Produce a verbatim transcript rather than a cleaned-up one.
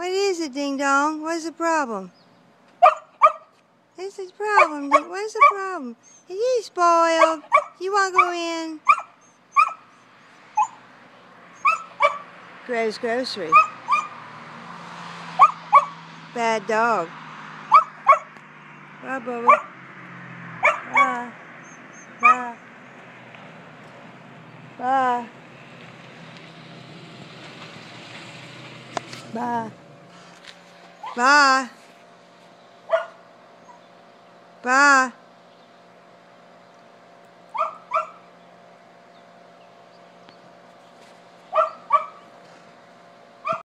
What is it, Ding Dong? What's the problem? What's the problem? What's the problem? Are you spoiled? You want to go in? Gross grocery. Bad dog. Bye, Bubba. Bye. Bye. Bye. Bye. Bye. Bye.